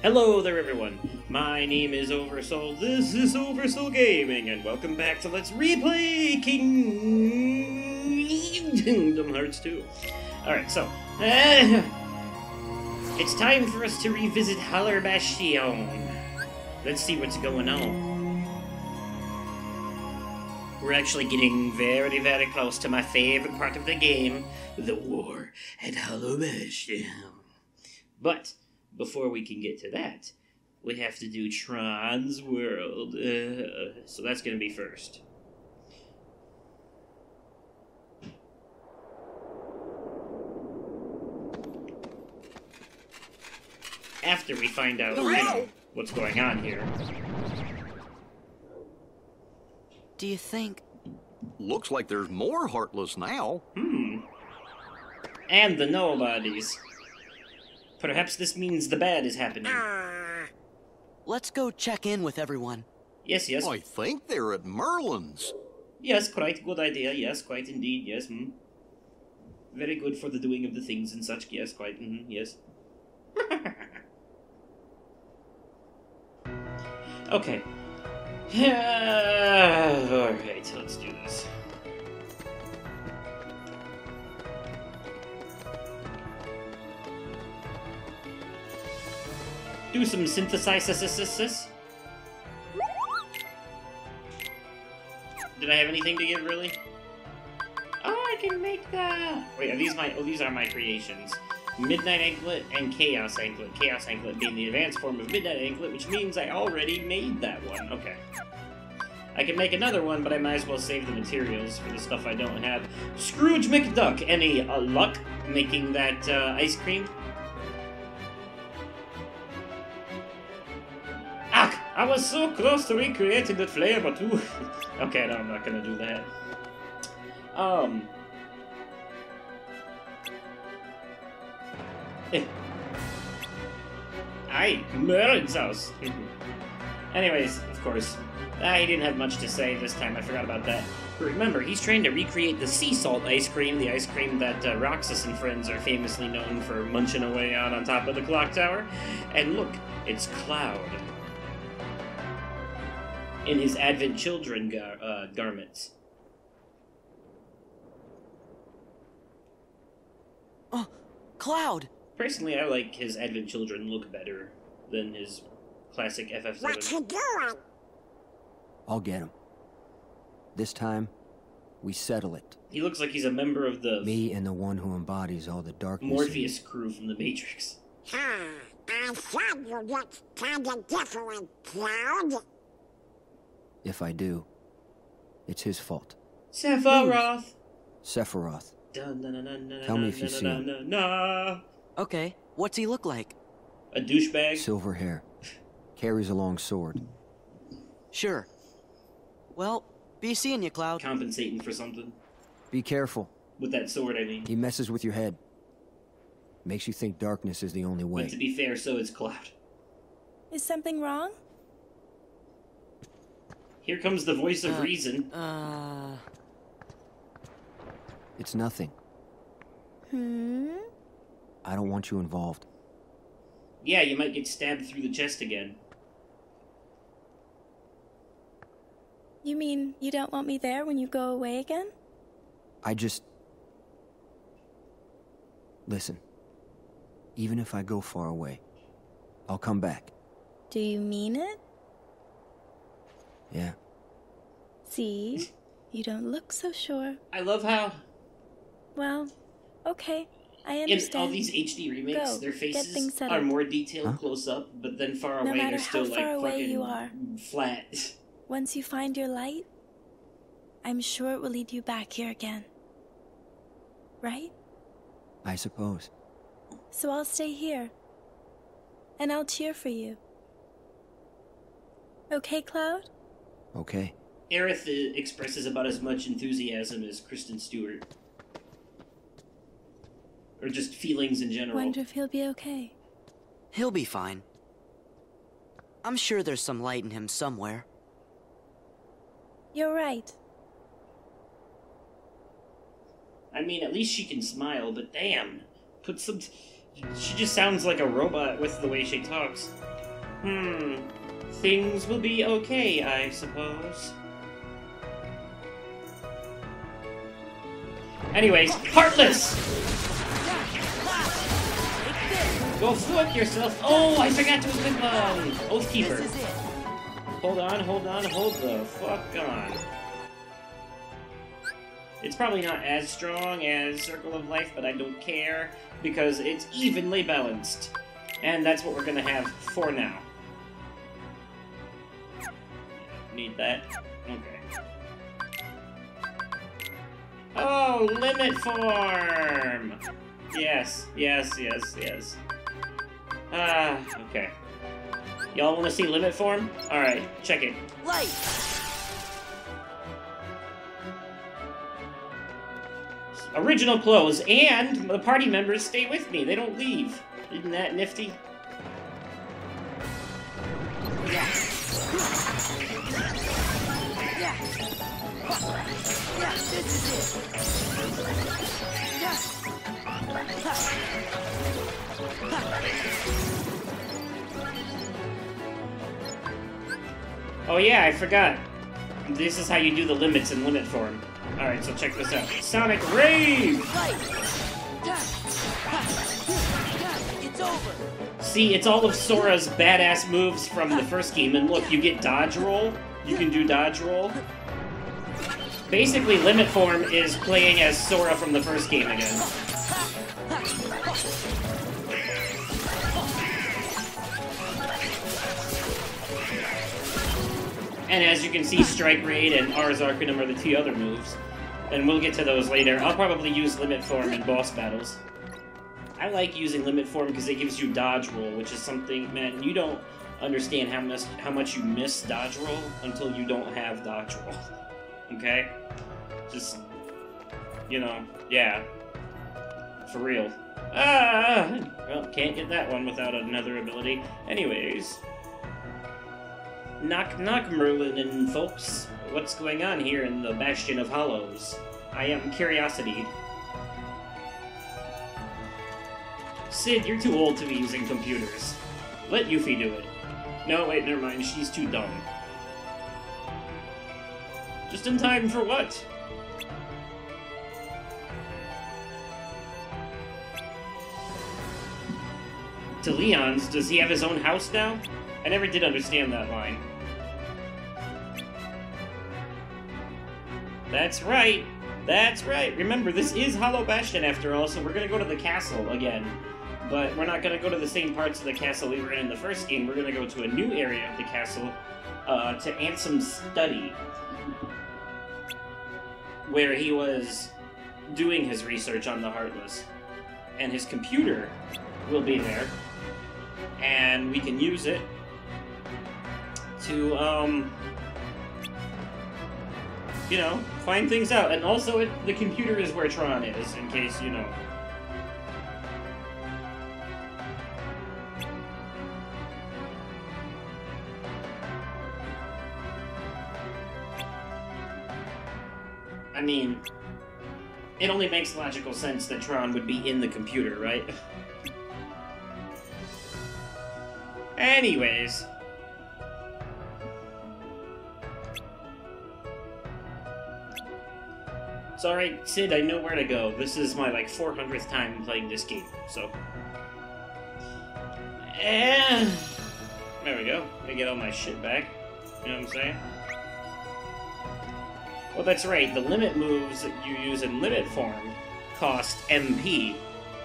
Hello there, everyone. My name is Oversoul. This is Oversoul Gaming, and welcome back to Let's Replay Kingdom Hearts 2. Alright, so, it's time for us to revisit Haller Bastion. Let's see what's going on. We're actually getting very, very close to my favorite part of the game, the war at Haller Bastion. But before we can get to that, we have to do Tron's World. So that's going to be first. After we find out, what's going on here. Do you think? Looks like there's more Heartless now. And the nobodies. Perhaps this means the bad is happening. Let's go check in with everyone. Yes, yes. I think they're at Merlin's. Yes, quite good idea. Yes, quite indeed. Yes, Very good for the doing of the things and such. Yes, quite. Yes. Okay. Alright, let's do this. Do some synthesizes. Did I have anything to give, really? Oh, I can make that! Wait, are these my... Oh, these are my creations. Midnight Anklet and Chaos Anklet. Chaos Anklet being the advanced form of Midnight Anklet, which means I already made that one. Okay. I can make another one, but I might as well save the materials for the stuff I don't have. Scrooge McDuck, any luck making that ice cream? I was so close to recreating that flavor too. Okay, no, I'm not gonna do that. Aye, Merlin's house. Anyways, of course, he didn't have much to say this time. I forgot about that. But remember, he's trying to recreate the sea salt ice cream, the ice cream that Roxas and friends are famously known for munching away on top of the clock tower. And look, it's Cloud. In his Advent Children garments. Oh, Cloud! Personally, I like his Advent Children look better than his classic FF7. What you doing? I'll get him. This time, we settle it. He looks like he's a member of the... Me and the one who embodies all the darkness. Morpheus crew from the Matrix. I thought you looked kinda different, Cloud. If I do, it's his fault. Sephiroth! Sephiroth. Tell me if you see him. Okay, what's he look like? A douchebag? Silver hair. Carries a long sword. Sure. Well, be seeing you, Cloud. Compensating for something. Be careful. With that sword, I mean. He messes with your head. Makes you think darkness is the only way. But to be fair, so is Cloud. Is something wrong? Here comes the voice of reason. It's nothing. I don't want you involved. Yeah, you might get stabbed through the chest again. You mean you don't want me there when you go away again? Listen. Even if I go far away, I'll come back. Do you mean it? Yeah. See? You don't look so sure. I love how... Well, okay. I In understand. all these HD remakes, Go, their get faces things settled. are more detailed close up, but then far No away matter they're still how far like away fucking you are. flat. Once you find your light, I'm sure it will lead you back here again. Right? I suppose. So I'll stay here. And I'll cheer for you. Okay, Cloud? Okay. Aerith expresses about as much enthusiasm as Kristen Stewart. Or just feelings in general. Wonder if he'll be okay. He'll be fine. I'm sure there's some light in him somewhere. You're right. I mean, at least she can smile, but damn. Put some... She just sounds like a robot with the way she talks. Things will be okay, I suppose. Anyways, Heartless! Go fuck yourself! Oh, I forgot to equip, Oathkeeper. Hold on, hold the fuck on. It's probably not as strong as Circle of Life, but I don't care, because it's evenly balanced. And that's what we're gonna have for now. Need that. Okay. Oh, Limit Form! Yes. Okay. Y'all wanna see Limit Form? Alright, check it. Light! Original clothes, and the party members stay with me. They don't leave. Isn't that nifty? Oh yeah, I forgot. This is how you do the limits in Limit Form. Alright, so check this out. Sonic Rave! It's over. See, it's all of Sora's badass moves from the first game, and look, you get dodge roll. You can do dodge roll. Basically, Limit Form is playing as Sora from the first game again. And as you can see, Strike Raid and Ars Arcanum are the two other moves. And we'll get to those later. I'll probably use Limit Form in boss battles. I like using Limit Form because it gives you dodge roll, which is something, man, you don't understand how much you miss dodge roll until you don't have dodge roll. Okay? Just, you know, yeah. For real. Well, can't get that one without another ability. Anyways. Knock knock, Merlin and folks. What's going on here in the Bastion of Hollows? I am Curiosity. Sid, you're too old to be using computers. Let Yuffie do it. No, wait, never mind. She's too dumb. Just in time for what? To Leon's? Does he have his own house now? I never did understand that line. That's right. That's right. Remember, this is Hollow Bastion after all, so we're gonna go to the castle again. But we're not gonna go to the same parts of the castle we were in the first game. We're gonna go to a new area of the castle, to Ansem's study, where he was doing his research on the Heartless. And his computer will be there, and we can use it to, you know, find things out. And also, the computer is where Tron is, in case, you know. I mean, it only makes logical sense that Tron would be in the computer, right? Anyways. It's alright, Sid, I know where to go. This is my, like, 400th time playing this game, so... And... there we go. Let me get all my shit back. You know what I'm saying? Well, that's right. The limit moves that you use in Limit Form cost MP.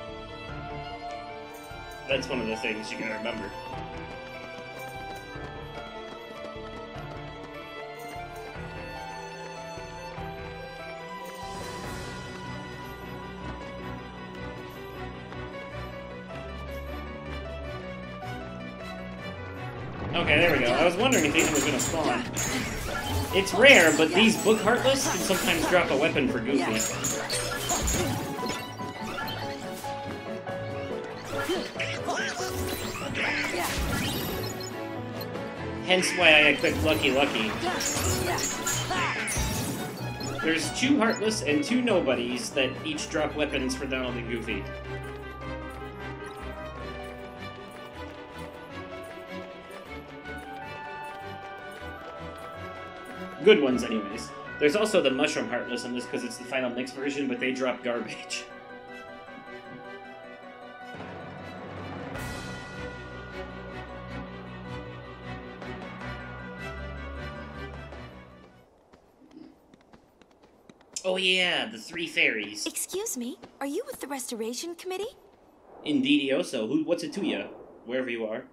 That's one of the things you gotta remember. Okay, there we go. I was wondering if anything was gonna spawn. It's rare, but these Book Heartless can sometimes drop a weapon for Goofy. Hence why I equipped Lucky Lucky. There's 2 Heartless and 2 Nobodies that each drop weapons for Donald and Goofy. Good ones, anyways. There's also the Mushroom Heartless in this because it's the final mix version, but they drop garbage. Oh yeah, the 3 fairies. Excuse me, are you with the Restoration Committee? Indeedioso. What's it to ya? Wherever you are.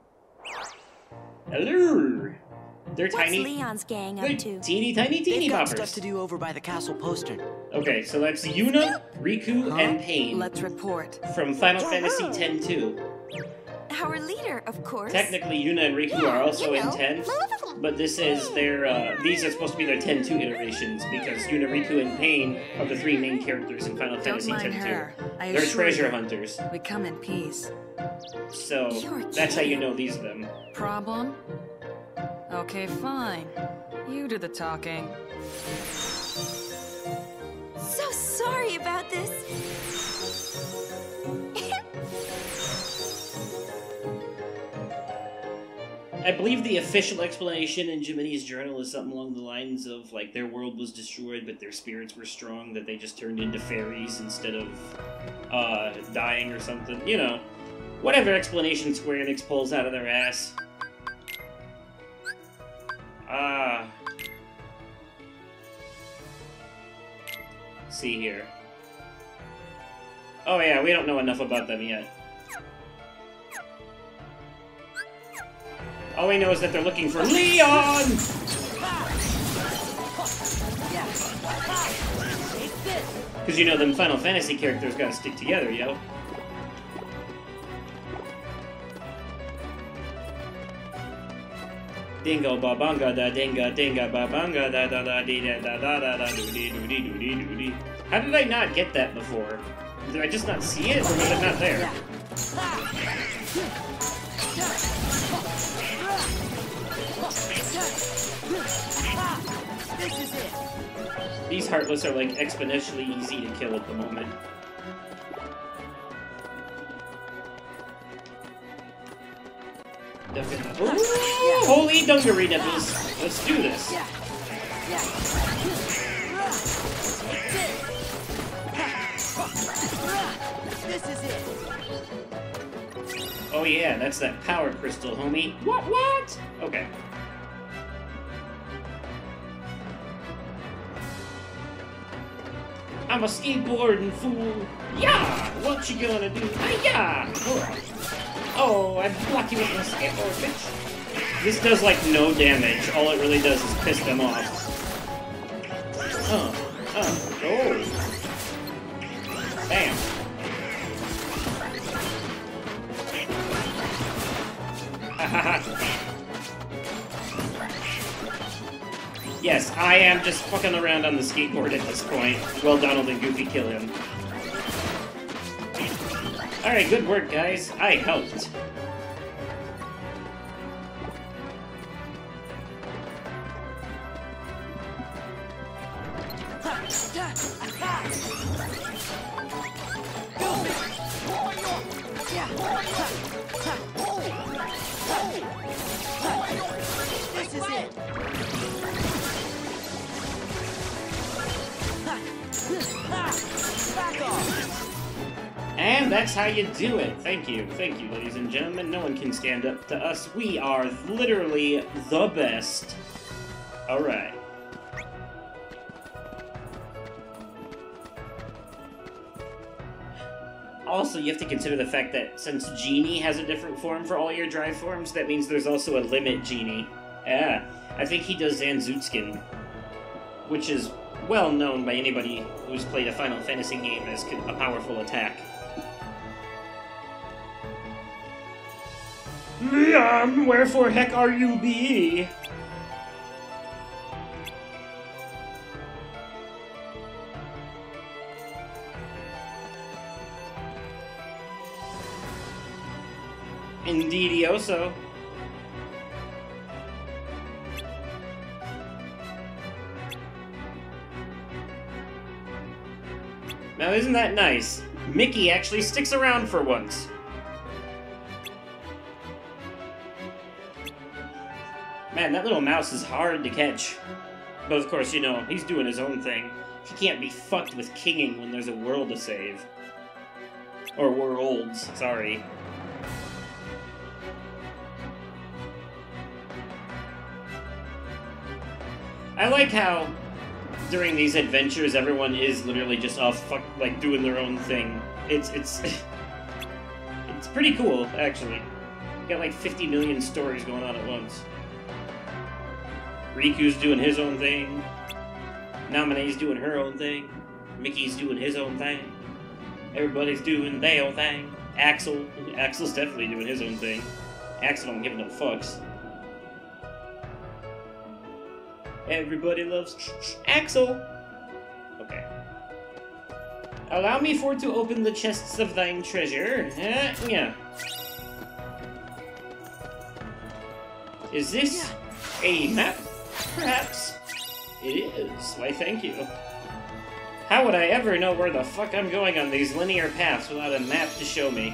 Hello! They're What's tiny. Leon's gang They're up to? teeny tiny They've got boppers. stuff to do over by the castle postern. Okay, so that's Yuna, Riku, and Pain Let's report. from Final Fantasy X-2. Our leader, of course. Technically, Yuna and Riku are also in 10, but this is their, these are supposed to be their 10-2 iterations, because Yuna, Riku, and Pain are the 3 main characters in Final Fantasy mind X-2. her. I They're assure treasure you. hunters, We come in peace. so You're that's how you kidding. know these of them. Problem? Okay, fine. You do the talking. So sorry about this. I believe the official explanation in Jiminy's journal is something along the lines of, like, their world was destroyed, but their spirits were strong, that they just turned into fairies instead of, dying or something. You know, whatever explanation Square Enix pulls out of their ass. See here. Oh yeah, we don't know enough about them yet. All we know is that they're looking for Leon! Because you know them Final Fantasy characters gotta stick together, yo. Dingo babanga da dinga dinga babanga da da da dee da da da da da doo dee doo dee doo dee doo dee. How did I not get that before? Did I just not see it, or was it not there? These Heartless are like exponentially easy to kill at the moment. Ooh, holy dungaree nipples! Let's do this. Oh yeah, that's that power crystal, homie. What? Okay. I'm a skateboarding fool. Yeah! What you gonna do? Yeah! Oh, I block you with my skateboard, bitch. This does, like, no damage. All it really does is piss them off. Oh. Bam. Yes, I am just fucking around on the skateboard at this point. Well, Donald and Goofy kill him. Alright, good work, guys. I helped. This is it. Back off. And that's how you do it. Thank you, ladies and gentlemen. No one can stand up to us. We are literally the best. Alright. Also, you have to consider the fact that since Genie has a different form for all your drive forms, that means there's also a limit Genie. Yeah, I think he does Zanzutskin, which is well known by anybody who's played a Final Fantasy game as a powerful attack. Leon, wherefore heck are you be? Indeedioso. Now isn't that nice? Mickey actually sticks around for once. Man, that little mouse is hard to catch. But of course, you know, he's doing his own thing. He can't be fucked with kinging when there's a world to save. Or worlds, sorry. I like how during these adventures everyone is literally just off like doing their own thing. It's it's pretty cool, actually. You got like 50 million stories going on at once. Riku's doing his own thing. Namine's doing her own thing. Mickey's doing his own thing. Everybody's doing their own thing. Axel's definitely doing his own thing. Axel don't give no fucks. Everybody loves Axel. Okay. Allow me for to open the chests of thine treasure. Yeah. Is this a map? Perhaps. It is. Why, thank you. How would I ever know where the fuck I'm going on these linear paths without a map to show me?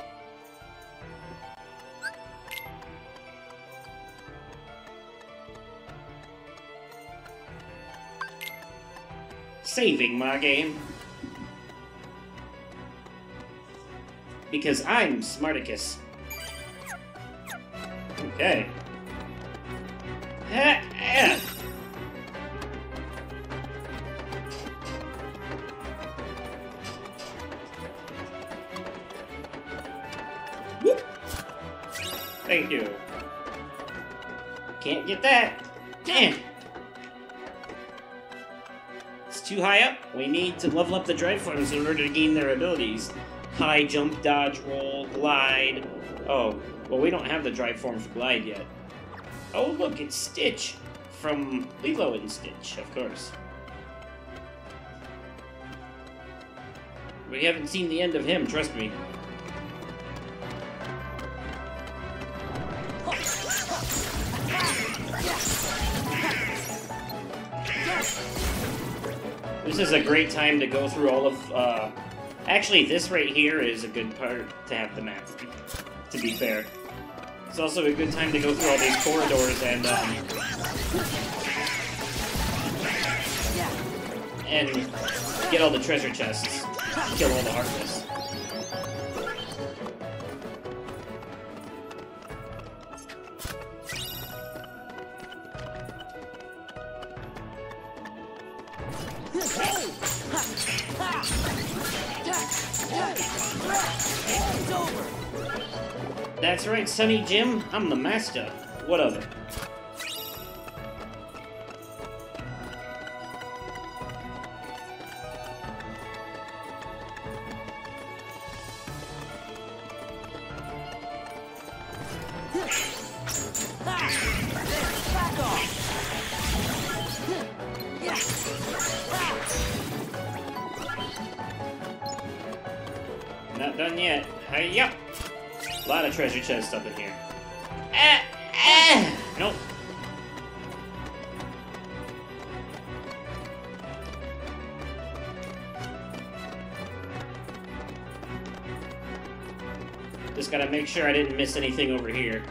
Saving my game. Because I'm Smarticus. Okay. Whoop. Thank you. Can't get that. Damn. It's too high up. We need to level up the drive forms in order to gain their abilities. High, jump, dodge, roll, glide. Oh, well, we don't have the drive form for glide yet. Oh, look, it's Stitch from Lilo and Stitch, of course. We haven't seen the end of him, trust me. This is a great time to go through all of, actually, this right here is a good part to have the map, to be fair. It's also a good time to go through all these corridors and get all the treasure chests, kill all the Heartless. That's right, Sonny Jim. I'm the master. What of it? Not done yet. Hi-ya! A lot of treasure chests up in here. Nope. Just gotta make sure I didn't miss anything over here.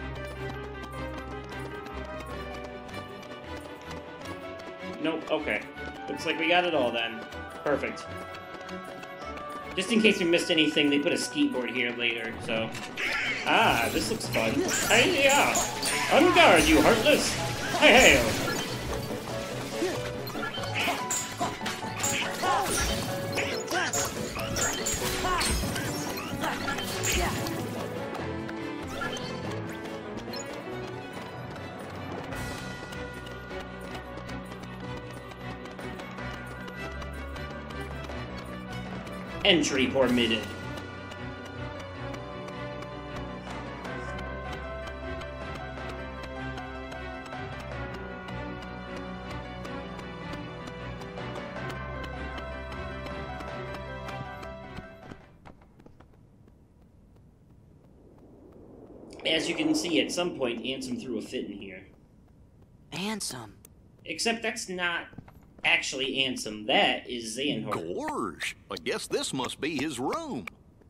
Nope, okay. Looks like we got it all then. Perfect. Just in case we missed anything, they put a skateboard here later, so... Ah, this looks fun. Hey-ya! On guard, you Heartless! Hey-hail! Entry permitted. As you can see, at some point, Ansem threw a fit in here. Ansem. Except that's not actually Ansem. That is Xehanort. Gorge, I guess this must be his room.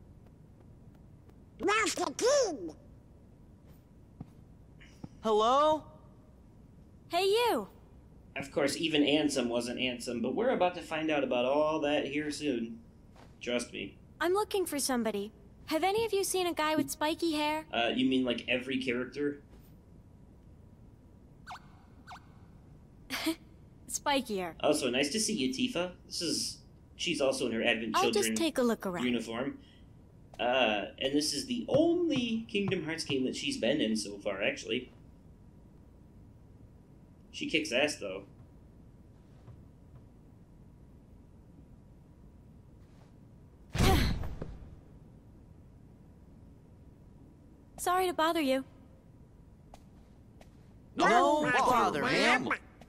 Master King! Hello? Hey, you! Of course, even Ansem wasn't Ansem, but we're about to find out about all that here soon. Trust me. I'm looking for somebody. Have any of you seen a guy with spiky hair? You mean like every character? Spikier. Also, nice to see you, Tifa. She's also in her Advent Children I'll just take a look around. uniform. And this is the only Kingdom Hearts game that she's been in so far, actually. She kicks ass, though. Sorry to bother you. No bother, ma'am.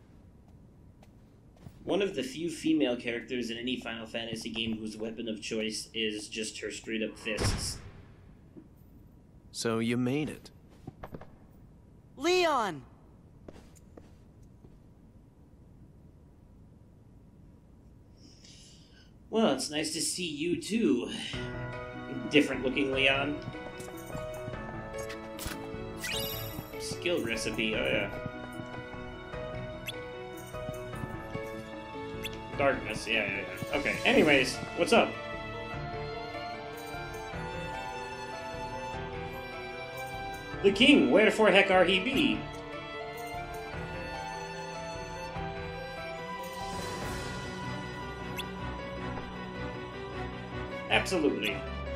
One of the few female characters in any Final Fantasy game whose weapon of choice is just her straight-up fists. So you made it. Leon! Well, it's nice to see you, too. Different-looking Leon. Skill recipe, oh yeah. Darkness, yeah. Okay, anyways, what's up? The king, wherefore heck are he be? Absolutely.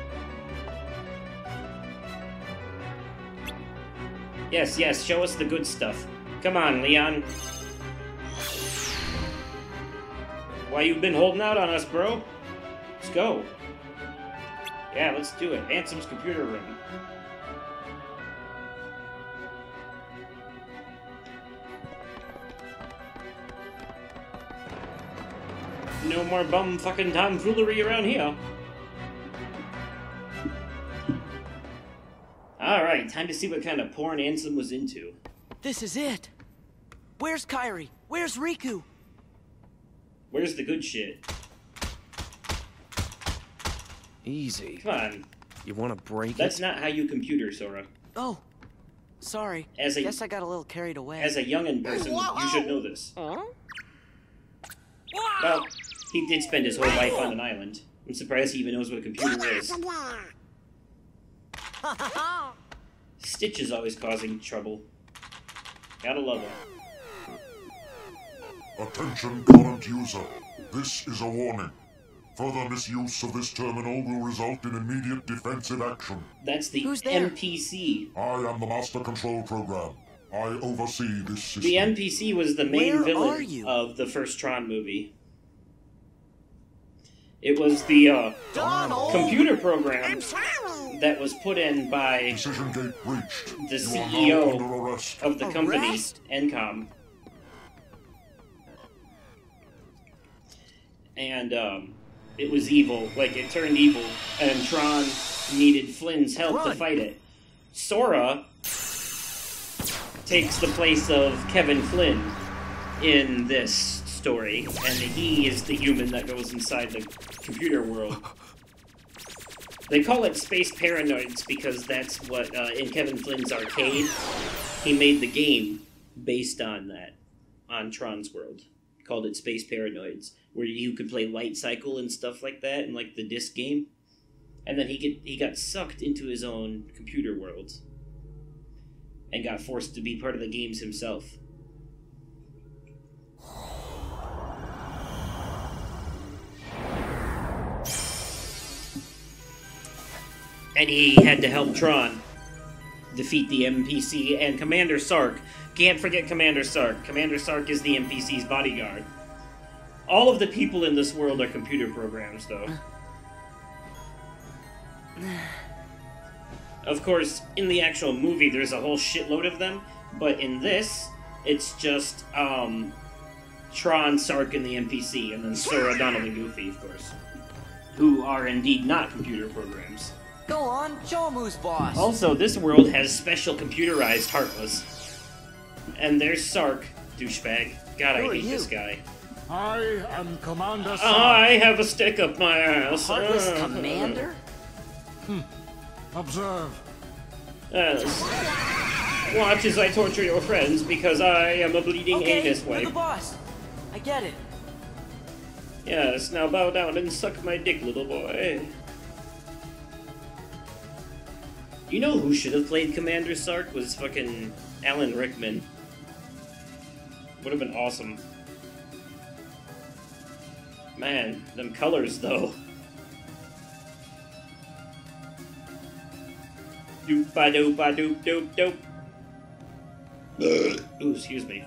Yes, show us the good stuff. Come on, Leon. Why you been holding out on us, bro? Let's go. Yeah, let's do it. Ansem's computer room. No more bum fucking tomfoolery around here. Alright, time to see what kind of porn Ansem was into. This is it. Where's Kairi? Where's Riku? Where's the good shit? Easy. Come on. You want to break That's it? not how you computer, Sora. Oh, sorry. Guess I got a little carried away. As a youngin' person, you should know this. Well, he did spend his whole life on an island. I'm surprised he even knows what a computer is. Stitch is always causing trouble. Gotta love him. Attention current user. This is a warning. Further misuse of this terminal will result in immediate defensive action. That's the Who's there? NPC. I am the Master Control Program. I oversee this system. The NPC was the main Where are villain you? of the first Tron movie. It was the Donald! computer program I'm sorry. that was put in by Decision gate breached. the You are now CEO under arrest. of the company, Arrest? Encom. And, it was evil. Like, it turned evil, and Tron needed Flynn's help to Run. fight it. Sora takes the place of Kevin Flynn in this story, and he is the human that goes inside the computer world. They call it Space Paranoids because that's what, in Kevin Flynn's arcade, he made the game based on that, on Tron's world. Called it Space Paranoids, where you could play Light Cycle and stuff like that in, like, the disc game. And then he got sucked into his own computer world and got forced to be part of the games himself. And he had to help Tron defeat the NPC and Commander Sark. Can't forget Commander Sark. Commander Sark is the NPC's bodyguard. All of the people in this world are computer programs, though. Of course, in the actual movie, there's a whole shitload of them, but in this, it's just, Tron, Sark, and the NPC, and then Sora, Donald, and Goofy, of course. Who are indeed not computer programs. Go on, show 'em who's boss. Also, this world has special computerized Heartless. And there's Sark, douchebag. God, Who I are hate you? this guy. I am Commander Sark. I have a stick up my ass. Heartless Commander? Observe. Yes. Watch as I torture your friends because I am a bleeding anus you're wipe. the boss. I get it. Yes, now bow down and suck my dick, little boy. You know who should have played Commander Sark was fucking Alan Rickman. Would have been awesome. Man, them colors though. Doop ba doop ba doop doop doop. Ooh, excuse me.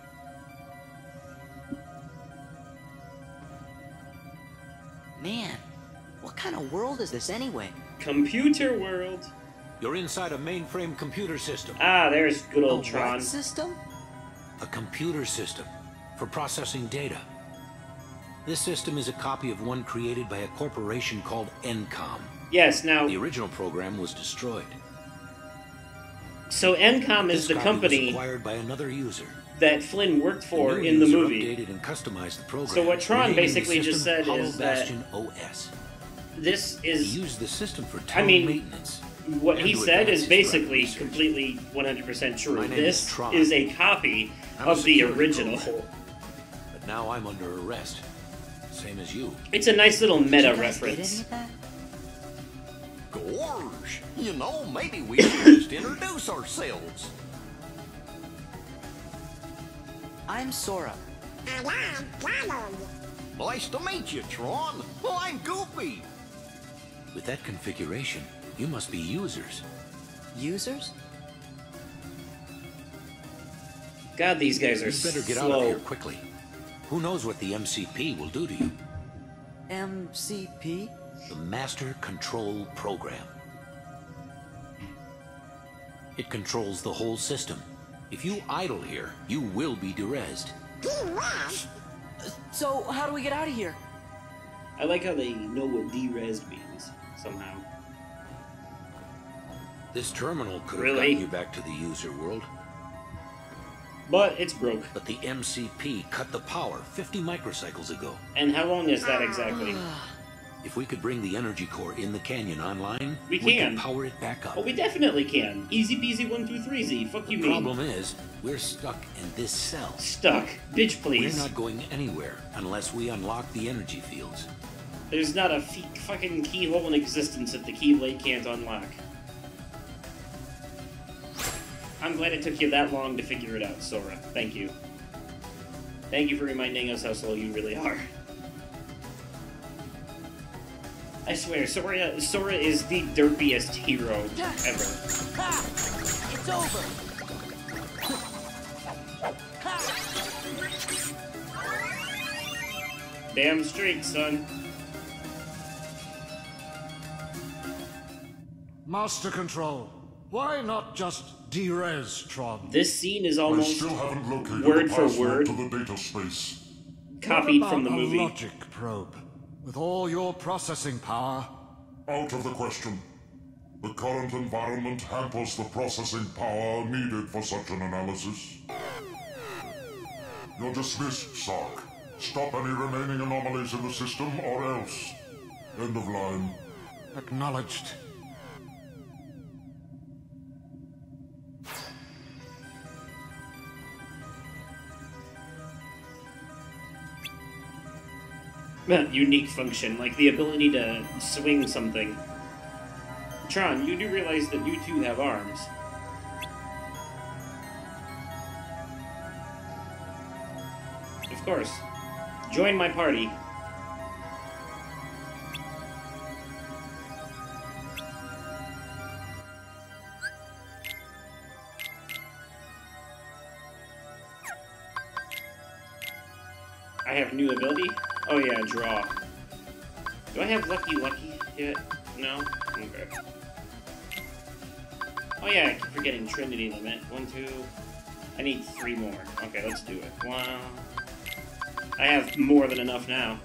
Man, what kind of world is this anyway? Computer world. You're inside a mainframe computer system. Ah, there's good old A Tron. what system? A computer system for processing data. This system is a copy of one created by a corporation called Encom. Yes, now. The original program was destroyed. So Encom is the This copy was company acquired by another user. that Flynn worked for new in the user movie. Updated and customized the program, So what Tron renaming the basically just system said Hollow is that Bastion OS. this is. He used the system for town I mean, maintenance. what and he to said advance is his basically research. completely 100% true. My name This is Tron. is a copy I'm a of the security original. program. But now I'm under arrest. Same as you. It's a nice little Did meta you guys get reference. any of that? Gorge, you know, maybe we should just introduce ourselves. I'm Sora. And I'm Donald. Nice to meet you, Tron. Well, I'm Goofy. With that configuration, you must be users. Users? God, these guys are You better get out of slow. here quickly. Who knows what the MCP will do to you? MCP? The Master Control Program. It controls the whole system. If you idle here, you will be derezzed. Derez? So, how do we get out of here? I like how they know what derez means, somehow. This terminal could have Really? gotten you back to the user world. But it's broke. But the MCP cut the power 50 microcycles ago. And how long is that exactly? If we could bring the energy core in the canyon online, We could can. power it back up. Oh, we definitely can. Easy peasy 1 through 3Z. Fuck you, The mean. problem is, we're stuck in this cell. Stuck. Bitch, please. We're not going anywhere unless we unlock the energy fields. There's not a fucking keyhole in existence that the Keyblade can't unlock. I'm glad it took you that long to figure it out, Sora. Thank you. Thank you for reminding us how slow you really are. I swear, Sora is the derpiest hero ever. Ha! It's over! Damn straight, son. Master Control, why not just derez Tron? This scene is I almost still haven't located word the for password word to the data space. copied What from the about movie. a logic probe? With all your processing power, Out of the question. The current environment hampers the processing power needed for such an analysis. You're dismissed, Sark. Stop any remaining anomalies in the system, or else. End of line. acknowledged. Unique function, like the ability to swing something. Tron, you do realize that you too have arms. Of course. Join my party. I have new ability? Oh yeah, draw. Do I have Lucky yet? No? Okay. Oh yeah, I keep forgetting Trinity Limit. 1, 2... I need 3 more. Okay, let's do it. 1... I have more than enough now.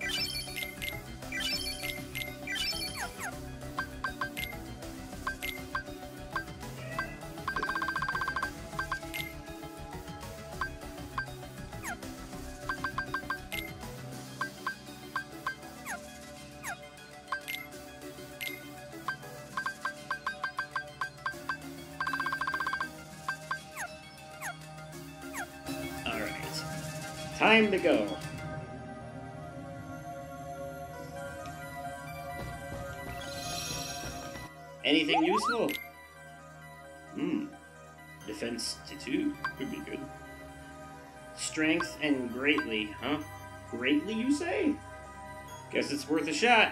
Time to go. Anything useful? Defense to 2 could be good. Strength and greatly, huh? Greatly, you say? Guess it's worth a shot.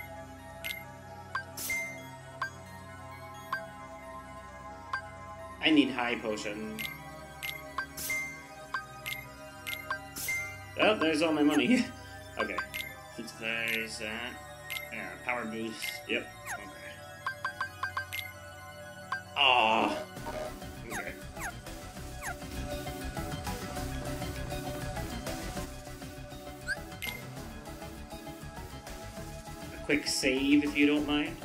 I need high potion. Oh, there's all my money. Okay. Since there's that. Yeah, power boost. Yep. Okay. Aw. Okay. A quick save, if you don't mind.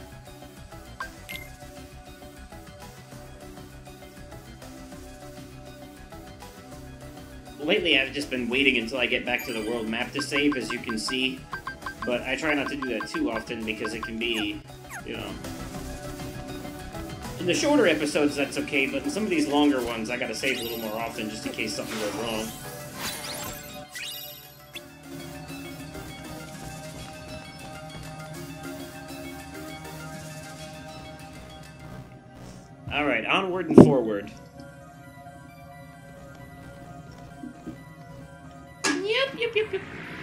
Lately, I've just been waiting until I get back to the world map to save, as you can see. But I try not to do that too often because it can be, you know... In the shorter episodes, that's okay, but in some of these longer ones, I gotta save a little more often just in case something goes wrong. Alright, onward and forward. Yep.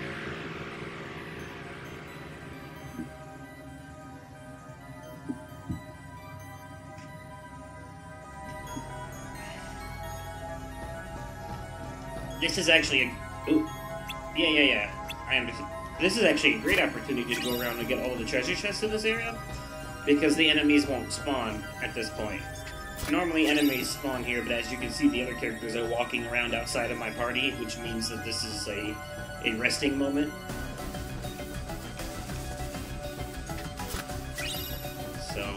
This is actually a... Ooh. Yeah. I understand. This is actually a great opportunity to go around and get all the treasure chests in this area, because the enemies won't spawn at this point. Normally enemies spawn here, but as you can see, the other characters are walking around outside of my party, which means that this is a resting moment. So...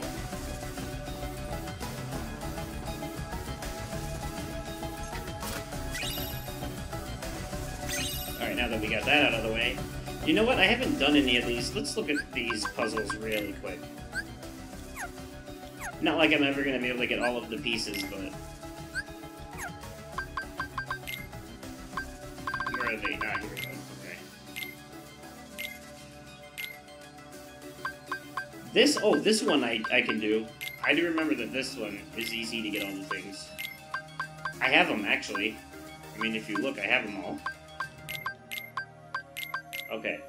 Alright, now that we got that out of the way, you know what? I haven't done any of these. Let's look at these puzzles really quick. Not like I'm ever going to be able to get all of the pieces, but... Where are they? Ah, here we go. Okay. This one I can do. I do remember that this one is easy to get all the things. I have them, actually. I mean, if you look, I have them all. Okay.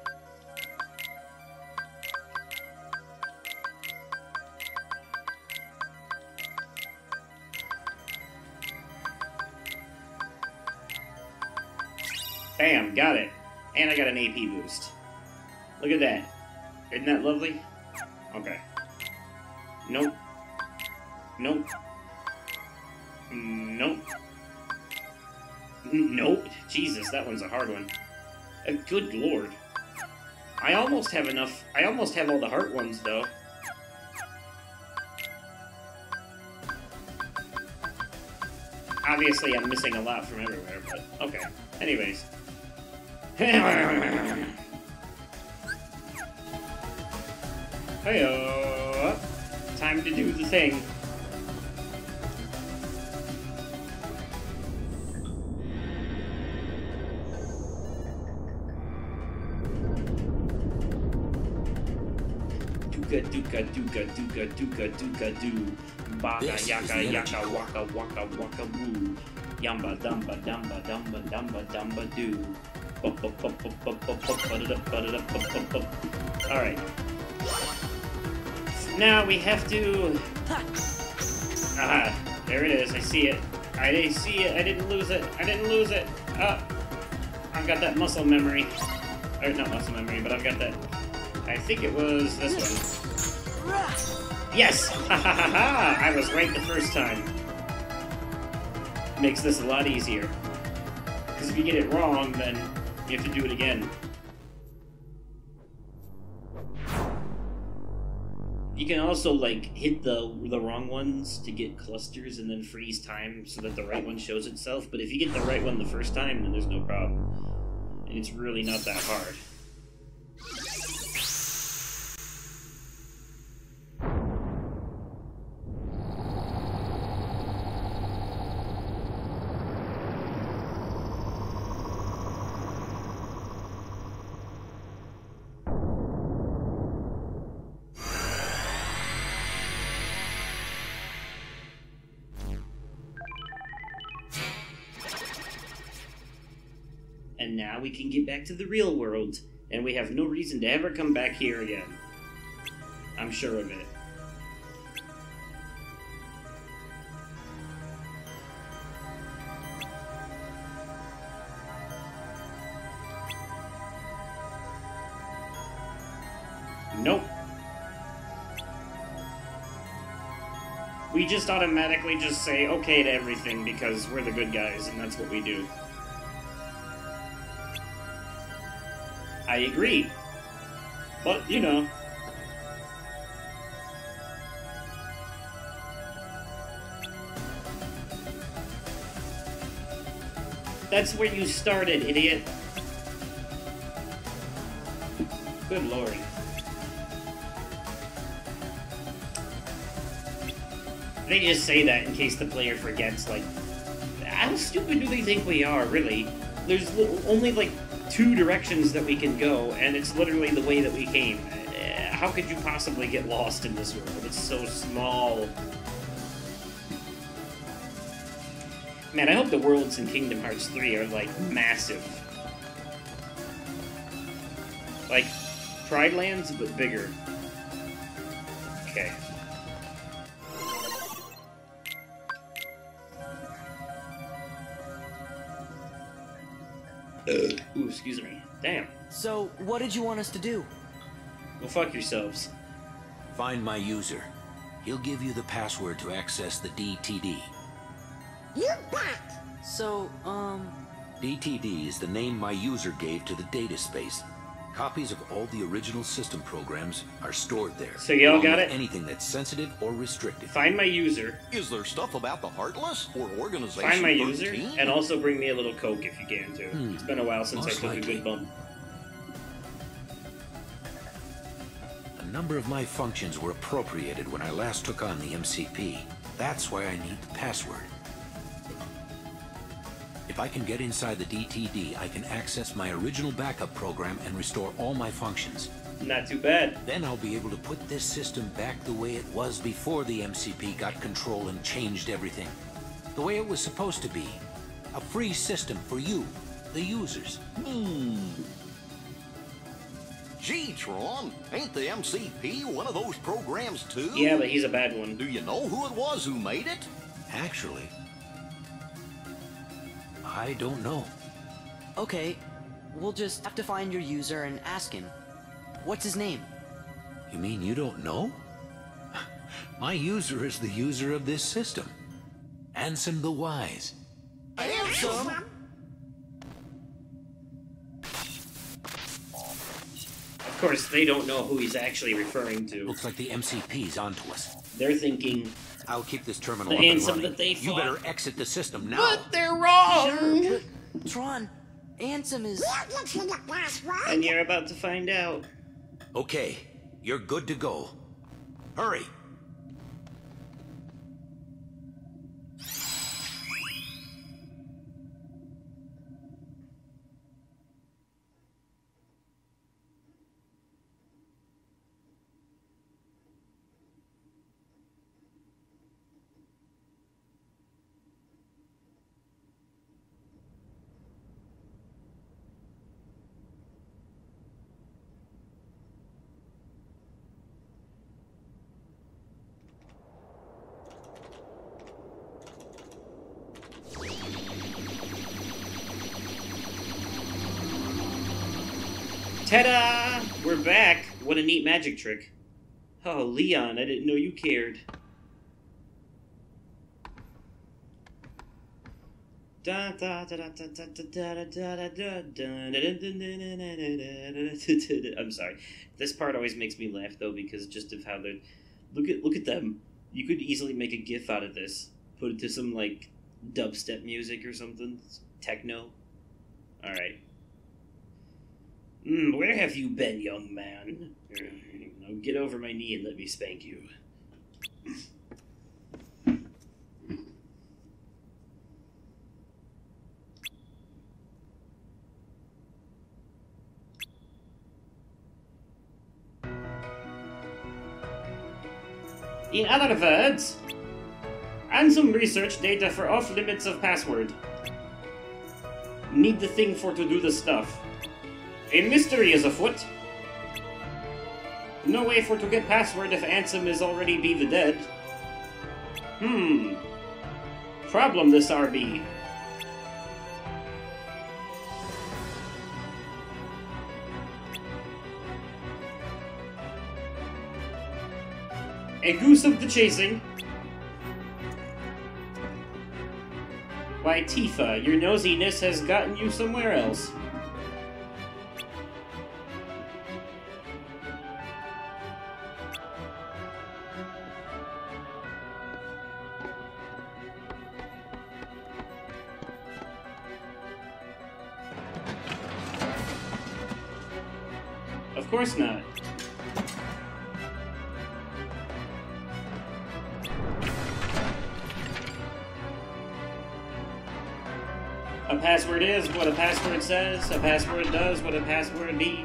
Bam, got it. And I got an AP boost. Look at that. Isn't that lovely? Okay. Nope. Nope. Nope. Nope. Jesus, that one's a hard one. Good lord. I almost have enough. I almost have all the heart ones, though. Obviously, I'm missing a lot from everywhere, but okay. Anyways. Hey-oh. Time to do the thing. Dooka-dooka-dooka-dooka-dooka-doo. Baga yaka yaka waka waka waka woo. Yamba dumba dumba dumba dumba dumba doo. Alright. Now we have to... Aha, there it is. I see it. I see it. I didn't lose it. I didn't lose it. I've got that muscle memory. Or not muscle memory, but I've got that... I think it was this one. Yes! Ha ha ha ha! I was right the first time. Makes this a lot easier. Because if you get it wrong, then you have to do it again. You can also, like, hit the wrong ones to get clusters and then freeze time so that the right one shows itself. But if you get the right one the first time, then there's no problem. And it's really not that hard. and now we can get back to the real world, and we have no reason to ever come back here again. I'm sure of it. Nope. We just automatically just say okay to everything because we're the good guys and that's what we do. I agree. But, you know. That's where you started, idiot. Good lord. They just say that in case the player forgets, like, how stupid do they think we are, really? There's only, like, 2 directions that we can go, and it's literally the way that we came. How could you possibly get lost in this world? It's so small. Man, I hope the worlds in Kingdom Hearts 3 are, like, massive. Like, Pride Lands, but bigger. Okay. Ooh, excuse me. Damn. So, what did you want us to do? Go fuck yourselves. Find my user. He'll give you the password to access the DTD. You bet! So, DTD is the name my user gave to the data space. Copies of all the original system programs are stored there. So y'all got it? Anything that's sensitive or restricted. Find my user. Is there stuff about the Heartless or Organization Find my 13? user, and also bring me a little Coke if you can, too. It's been a while since I Most took likely. a good bump. A number of my functions were appropriated when I last took on the MCP. That's why I need the password. If I can get inside the DTD, I can access my original backup program and restore all my functions. Not too bad. Then I'll be able to put this system back the way it was before the MCP got control and changed everything. The way it was supposed to be. A free system for you, the users. Gee, Tron, ain't the MCP one of those programs too? Yeah, but he's a bad one. Do you know who it was who made it? Actually, I don't know. okay, we'll just have to find your user and ask him. What's his name? You mean you don't know? My user is the user of this system. Ansem the Wise. Ansem? Of course, they don't know who he's actually referring to. Looks like the MCP's onto us. They're thinking... I'll keep this terminal The up and Ansem running. that they You fought. better exit the system now. But they're wrong! Sure, but Tron, Ansem is... We'll get you the password. And you're about to find out. Okay, you're good to go. Hurry! Ta-da! We're back! What a neat magic trick. Oh, Leon, I didn't know you cared. I'm sorry. This part always makes me laugh though because just of how they're look at them. You could easily make a GIF out of this. Put it to some like dubstep music or something. Techno. Alright. Where have you been, young man? Now get over my knee and let me spank you. In other words, Ansem research data for off limits of password. Need the thing for to do the stuff. A mystery is afoot. No way for to get password if Ansem is already be the dead. Problem this RB. A goose of the chasing. Why, Tifa, your nosiness has gotten you somewhere else. Of course not. A password is what a password says. A password does what a password be.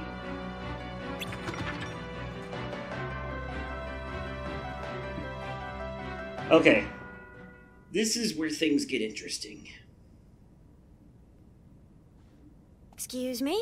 Okay. This is where things get interesting. Excuse me?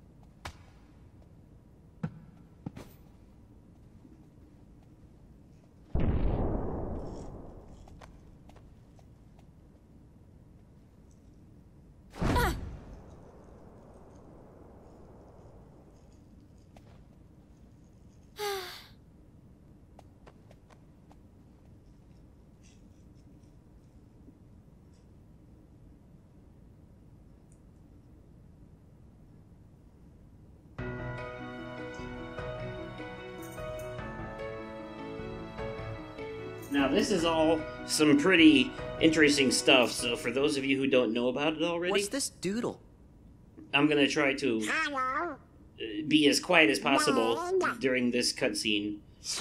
Now, this is all some pretty interesting stuff, so for those of you who don't know about it already... What's this doodle? I'm gonna try to be as quiet as possible during this cutscene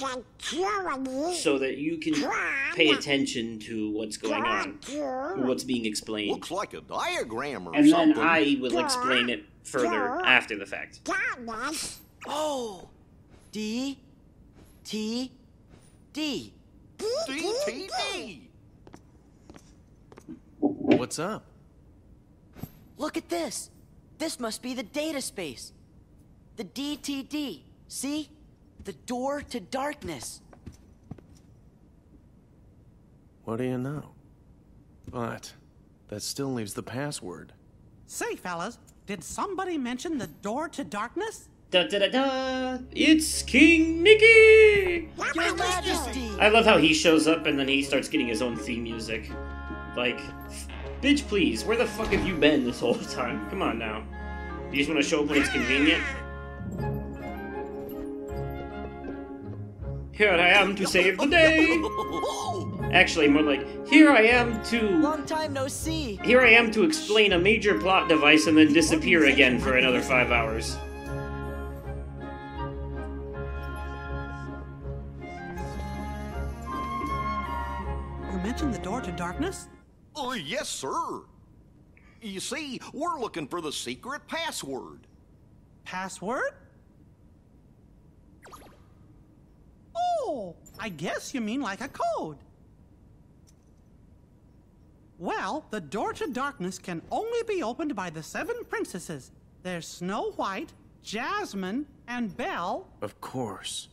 so that you can pay attention to what's going on, what's being explained. Looks like a diagram or and something. then I will explain it further after the fact. Oh! D. T. D. DTD! What's up? Look at this. This must be the data space. The DTD. See? The door to darkness. What do you know? But that still leaves the password. Say, fellas, did somebody mention the door to darkness? Da da da da! It's King Mickey! Your Majesty! I love how he shows up and then he starts getting his own theme music. Like, bitch, please, where the fuck have you been this whole time? Come on now. You just want to show up when it's convenient? Here I am to save the day! Actually, more like, here I am to... Long time no see! Here I am to explain a major plot device and then disappear again for another 5 hours. You mentioned the door to darkness? Oh, yes, sir. You see, we're looking for the secret password. Password? Oh, I guess you mean like a code. Well, the door to darkness can only be opened by the 7 princesses. There's Snow White, Jasmine, and Belle. Of course.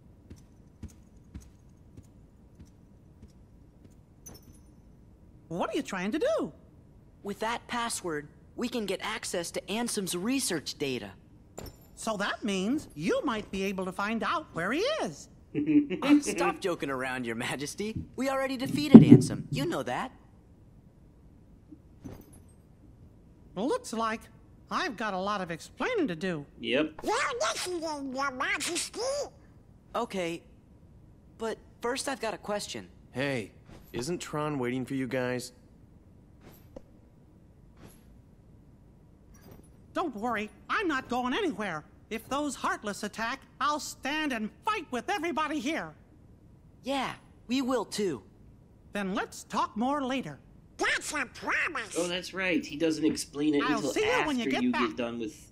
What are you trying to do? With that password, we can get access to Ansem's research data. So that means you might be able to find out where he is. Stop joking around, Your Majesty. We already defeated Ansem. You know that. Looks like I've got a lot of explaining to do. Yep. You're listening, Your Majesty. Okay, but first I've got a question. Hey, isn't Tron waiting for you guys? Don't worry, I'm not going anywhere. If those Heartless attack, I'll stand and fight with everybody here. Yeah, we will too. Then let's talk more later. That's a promise. Oh, that's right. He doesn't explain it I'll until see you after when you get back. get done with,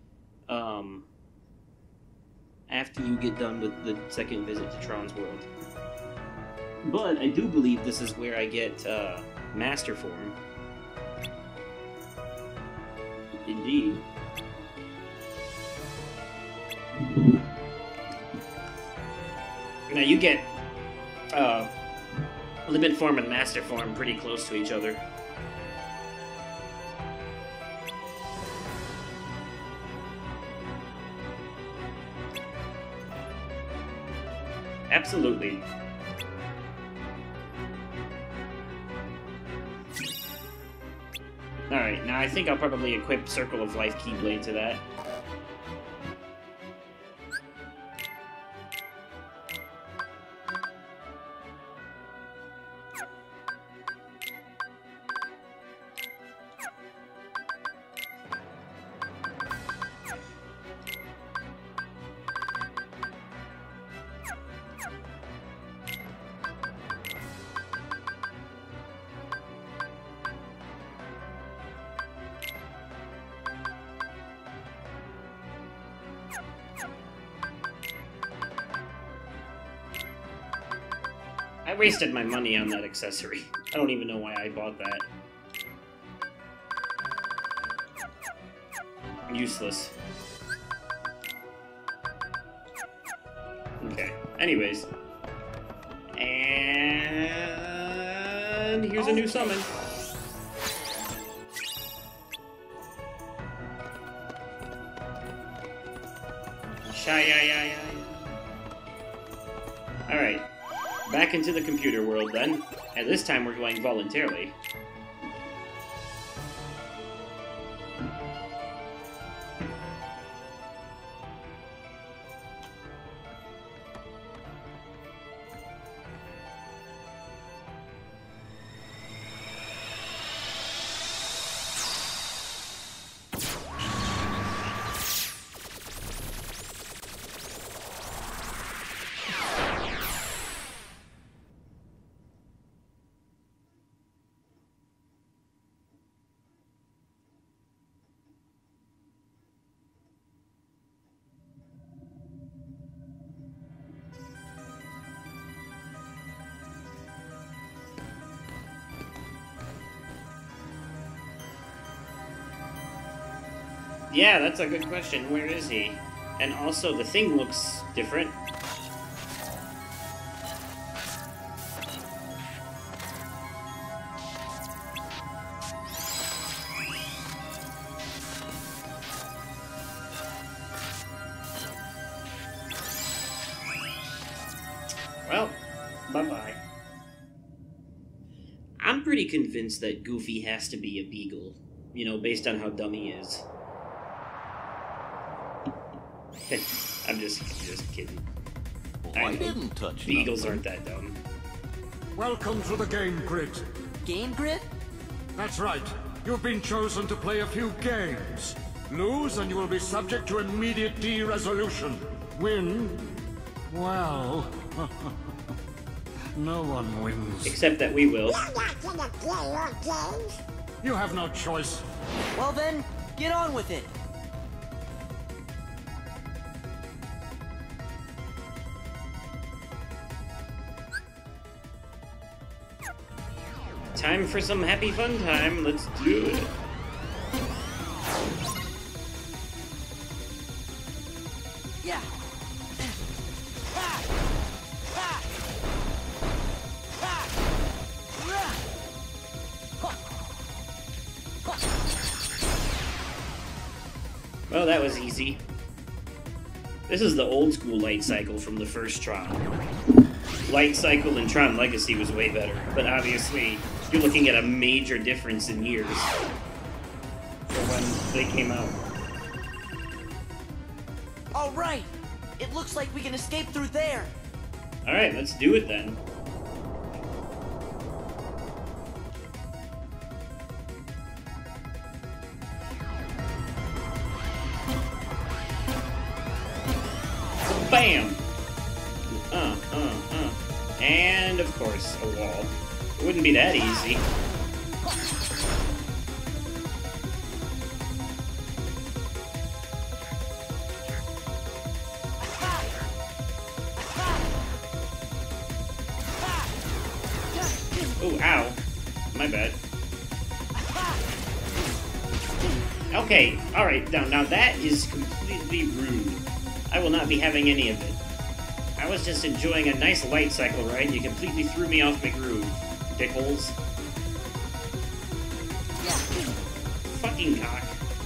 after you get done with the second visit to Tron's world. But I do believe this is where I get, Master Form. Indeed. Now you get limit form and master form pretty close to each other. Absolutely. Alright, now I think I'll probably equip Circle of Life Keyblade to that. I wasted my money on that accessory. I don't even know why I bought that. Useless. Okay. Anyways. And here's a new summon. Shy-ya-ya-ya. Alright. Back into the computer world, then. And this time we're going voluntarily. Yeah, that's a good question. Where is he? And also, the thing looks different. Well, bye-bye. I'm pretty convinced that Goofy has to be a beagle. You know, based on how dumb he is. I'm just kidding. I didn't touch Beagles aren't that dumb. Welcome to the Game Grid. Game Grid? That's right. You've been chosen to play a few games. Lose and you will be subject to immediate de-resolution. Win? Well... no one wins. Except that we will. You're not gonna play your games. You have no choice. Well then, get on with it. Time for some happy fun time. Let's do it. Yeah. Well, that was easy. This is the old school Light Cycle from the first Tron. Light Cycle and Tron Legacy was way better, but obviously you're looking at a major difference in years for when they came out. All right. It looks like we can escape through there. All right, let's do it then. Bam! And, of course, a wall. It wouldn't be that easy. Oh, ow. My bad. Okay, alright, now that is completely rude. I will not be having any of it. I was just enjoying a nice light cycle ride, and you completely threw me off my groove, dickholes. Fucking cock.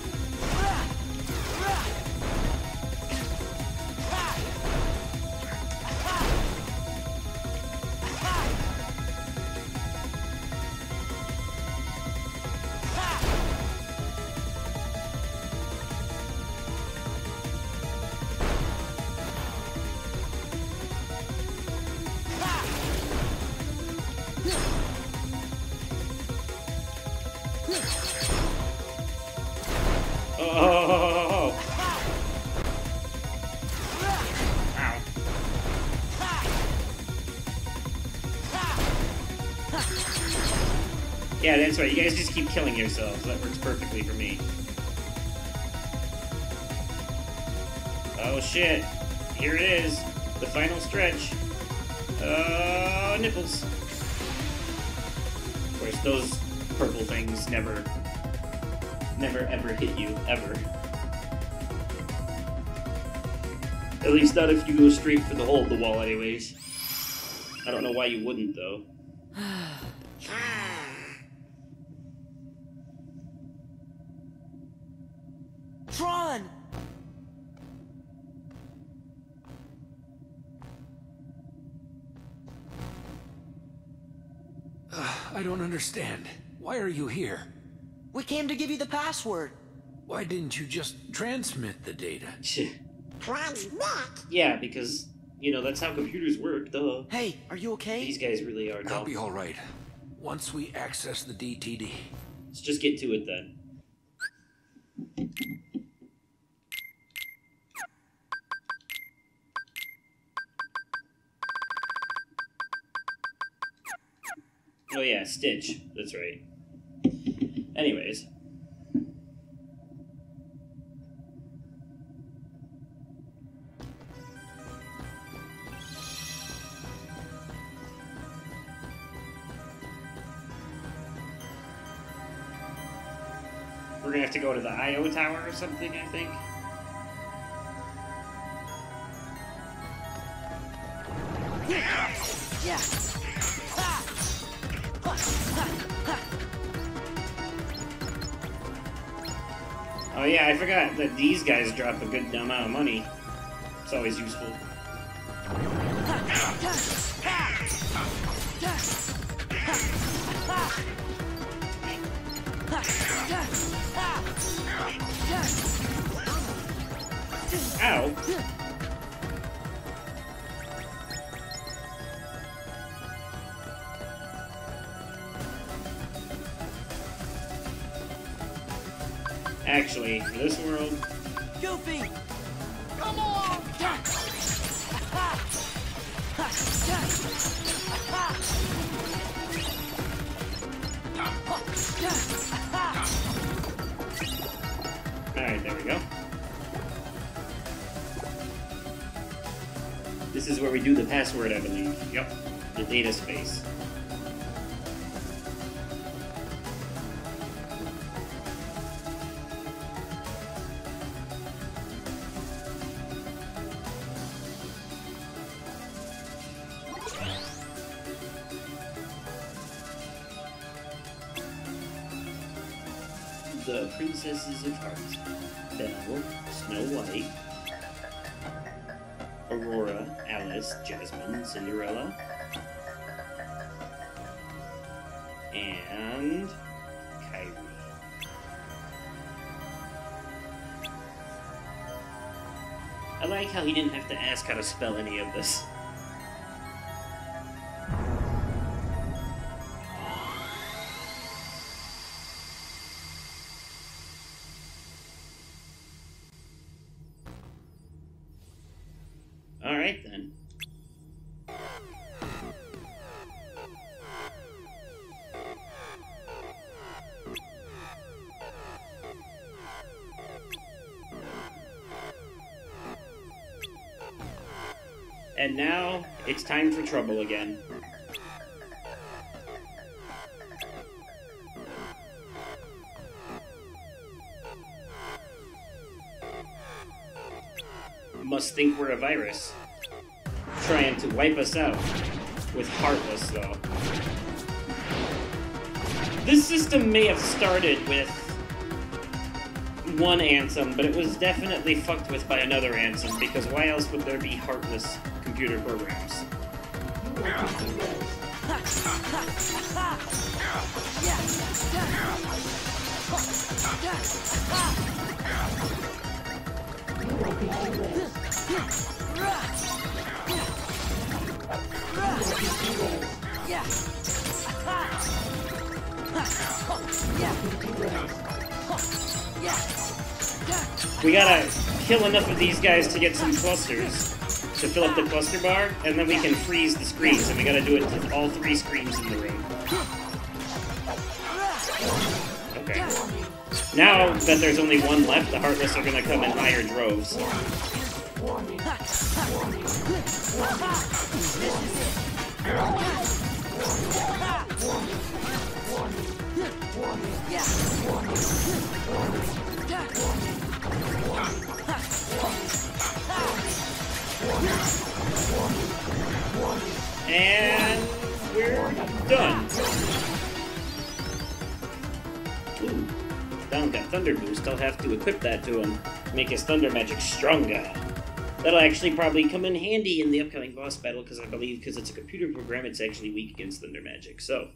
Oh! Ow. Yeah, that's right. You guys just keep killing yourselves. That works perfectly for me. Oh shit. Here it is. The final stretch. Nipples. Of course, those purple things never ever hit you, ever. At least not if you go straight for the hole of the wall anyways. I don't know why you wouldn't, though. Tron! I don't understand. Why are you here? We came to give you the password. Why didn't you just transmit the data? Transmit? Yeah, because, you know, that's how computers work, duh. Hey, are you okay? These guys really are dumb. I'll be alright. Once we access the DTD. Let's just get to it then. Oh yeah, Stitch. That's right. Anyways. We're gonna have to go to the I.O. Tower or something, I think. Yeah. Oh yeah, I forgot that these guys drop a good amount of money. It's always useful. Ow. Actually, for this world... Goofy! Come on! Alright, there we go. This is where we do the password, I believe. Yep, the data space. The Princesses of Hearts. Belle, Snow White, Aurora, Alice, Jasmine, Cinderella, and Kyrie. I like how he didn't have to ask how to spell any of this. Alright then. And now, it's time for trouble again. must think we're a virus. Trying to wipe us out. With Heartless, though. This system may have started with one Ansem, but it was definitely fucked with by another Ansem, because why else would there be Heartless computer programs? We gotta kill enough of these guys to get some clusters to fill up the cluster bar, and then we can freeze the screens, and we gotta do it to all 3 screens in the room. Okay. Now that there's only one left, the Heartless are gonna come in higher droves. And we're done. Ooh, Donald got Thunder Boost. I'll have to equip that to him. Make his Thunder Magic stronger. That'll actually probably come in handy in the upcoming boss battle, because I believe, because it's a computer program, it's actually weak against Thunder Magic, so.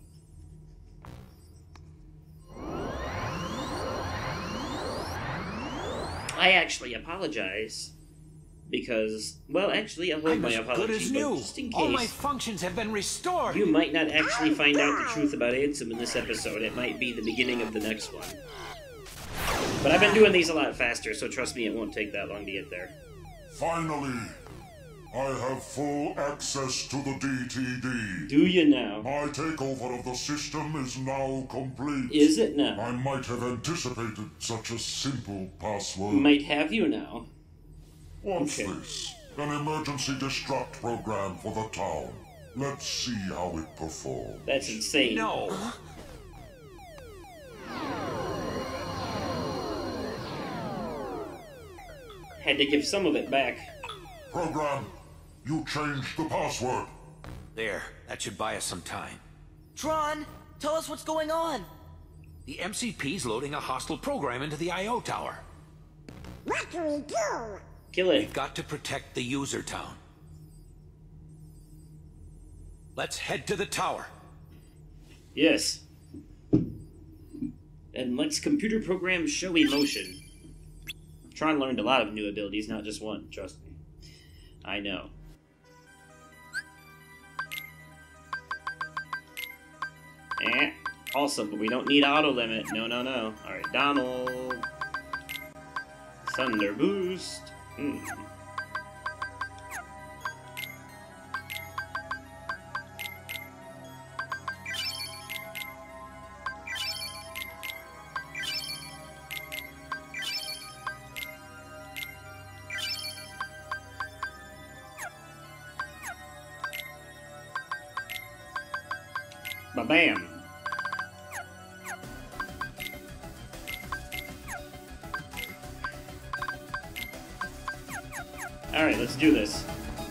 I actually apologize, because, well, actually, I'll hold my apology, good as but new. just in All my case, functions have been restored. you might not actually find out the truth about Ansem in this episode. It might be the beginning of the next one. But I've been doing these a lot faster, so trust me, it won't take that long to get there. Finally, I have full access to the DTD. Do you now? My takeover of the system is now complete. Is it now? I might have anticipated such a simple password. Might have you now. What's this? An emergency destruct program for the town. Let's see how it performs. That's insane. No. Had to give some of it back. Program, you changed the password. There, that should buy us some time. Tron, tell us what's going on. The MCP's loading a hostile program into the I.O. tower. What do we do? Kill it. We've got to protect the user town. Let's head to the tower. Yes. And let's computer program show emotion. Tron learned a lot of new abilities, not just one, trust me. I know. Awesome, but we don't need auto limit. No, no, no. Alright, Donald. Thunder Boost. Ba-bam. Alright, let's do this.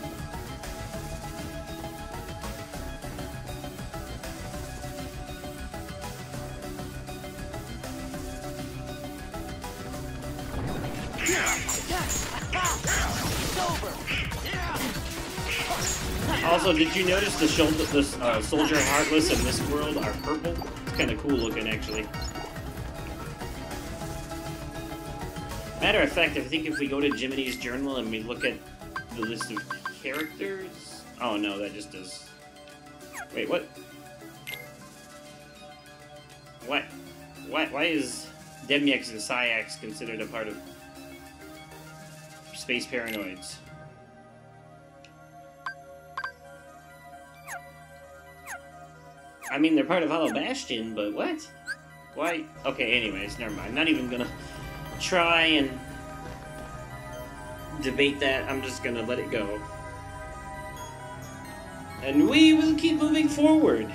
Also, did you notice the Soldier Heartless in this world are purple? It's kind of cool looking, actually. Matter of fact, I think if we go to Jiminy's journal and we look at the list of characters... Oh no, that just does... Wait, what? What? Why is Demiex and Syax considered a part of Space Paranoids? I mean, they're part of Hollow Bastion, but what? Why? Okay, anyways, never mind. I'm not even gonna try and debate that. I'm just gonna let it go. And we will keep moving forward.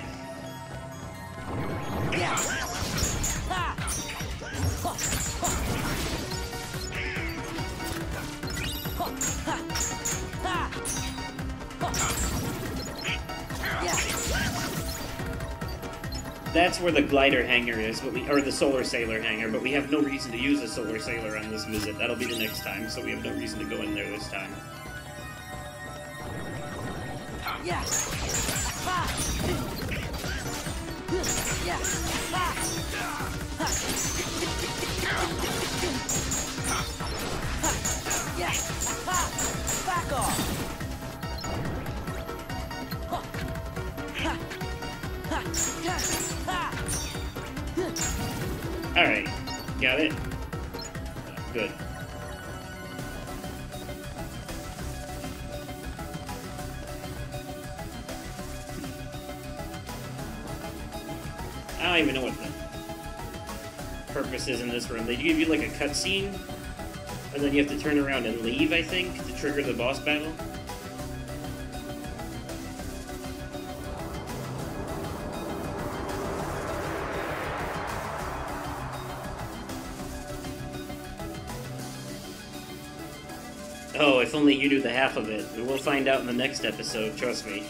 that's where the glider hangar is, but or the solar sailor hangar, but we have no reason to use a solar sailor on this visit. That'll be the next time, so we have no reason to go in there this time. Yeah. Ha. Yeah. Ha. Ha. Yeah. Ha. Back off. Alright, got it? Good. I don't even know what the purpose is in this room. They give you like a cutscene, and then you have to turn around and leave, I think, to trigger the boss battle. Oh, if only you knew the half of it. We'll find out in the next episode, trust me.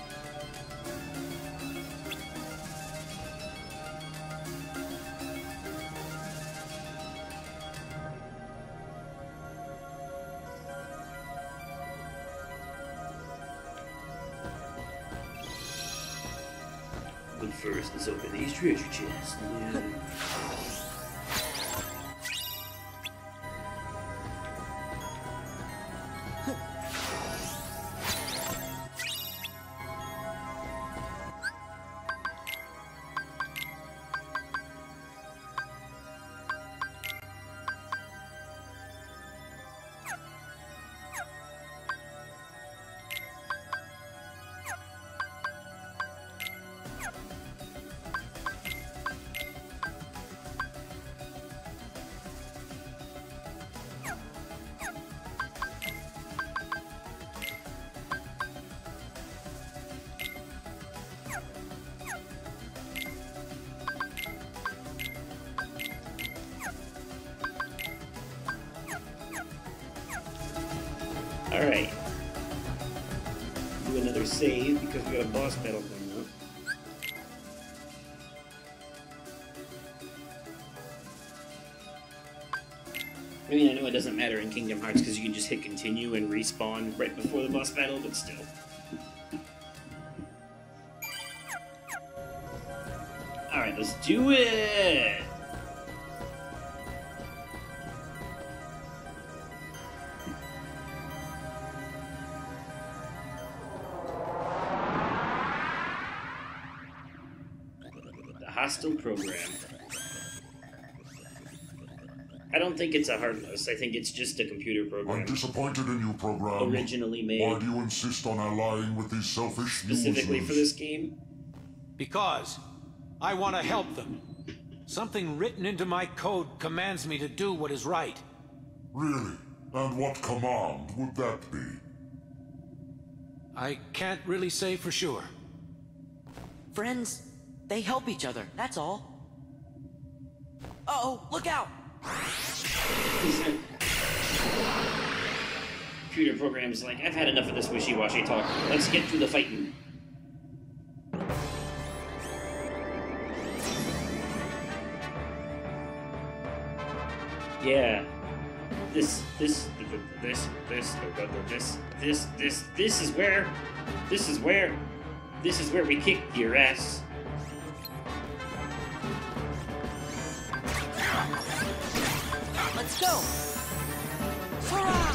But first, let's open these treasure chests. Yeah. Alright. Do another save because we got a boss battle coming up. I mean, I know it doesn't matter in Kingdom Hearts because you can just hit continue and respawn right before the boss battle, but still. Alright, let's do it! Hostile program. I don't think it's a Heartless. I think it's just a computer program. I'm disappointed in you, program. Originally made. Why do you insist on allying with these selfish specifically users? for this game? Because I want to help them. Something written into my code commands me to do what is right. Really? And what command would that be? I can't really say for sure. Friends, they help each other, that's all. Uh-oh, look out! Computer program's like, I've had enough of this wishy-washy talk. Let's get to the fighting. Yeah. This is where we kick your ass. Let's go! Hurrah!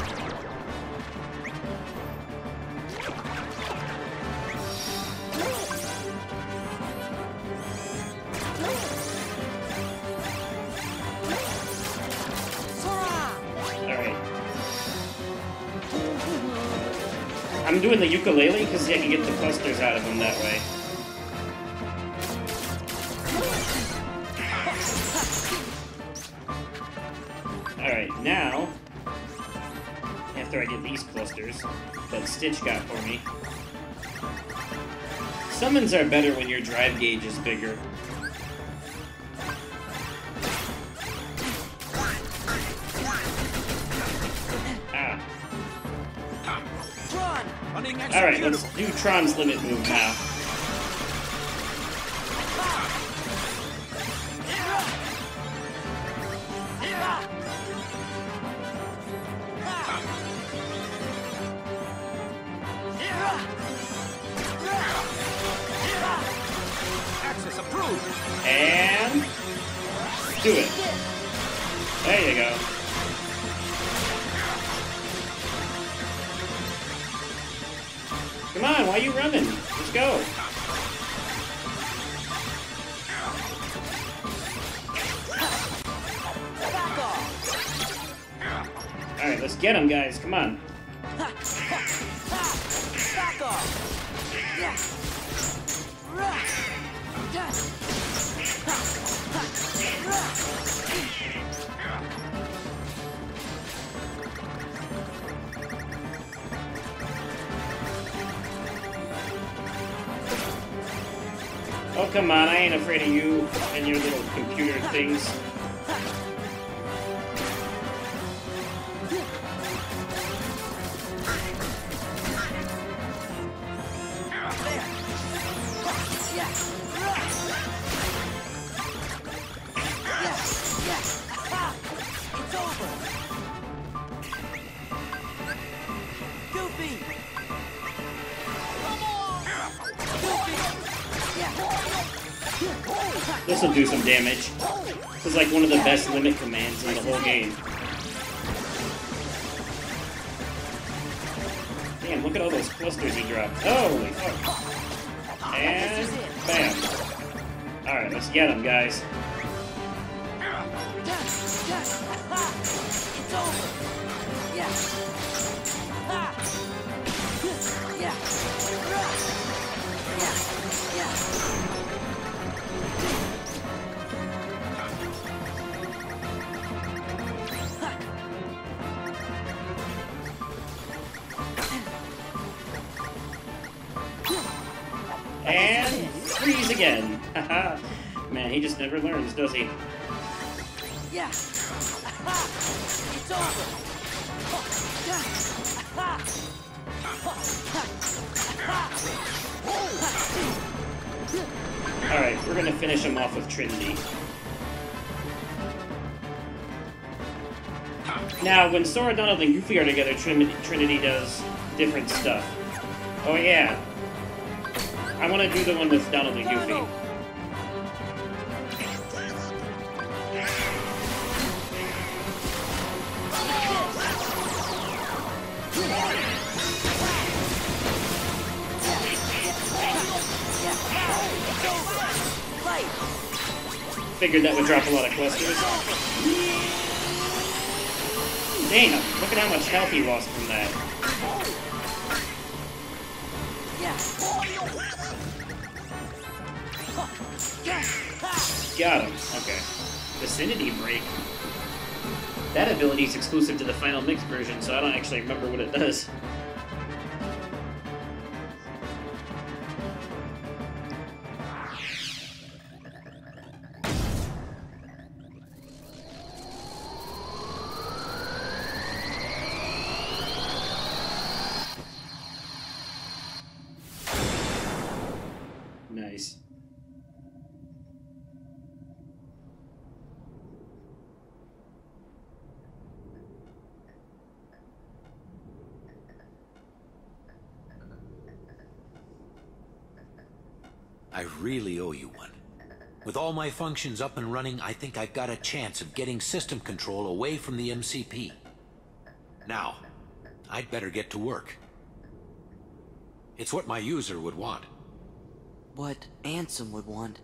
Alright. I'm doing the ukulele because I can get the clusters out of them that way. Alright, now, after I get these clusters that Stitch got for me, summons are better when your drive gauge is bigger. Ah. Alright, let's do Tron's limit move now. And do it. There you go. Come on, why are you running? Let's go. Alright, let's get him, guys. Come on. Back off. Oh, come on. I ain't afraid of you and your little computer things. This will do some damage. This is like one of the best limit commands in the whole game. Damn, look at all those clusters he dropped. Holy fuck. And bam. Alright, let's get him, guys. It's over. Yeah. Yeah. And freeze again. Haha. Man, he just never learns, does he? Yeah. It's over. Alright, we're gonna finish him off with Trinity. Now, when Sora, Donald, and Goofy are together, Trinity does different stuff. Oh yeah. I want to do the one with Donald and Goofy. Figured that would drop a lot of clusters. Damn, look at how much health he lost from that. Got him. Okay. Vicinity Break. That ability is exclusive to the Final Mix version, so I don't actually remember what it does. Nice. I really owe you one. With all my functions up and running, I think I've got a chance of getting system control away from the MCP. Now, I'd better get to work. It's what my user would want. What Ansem would want.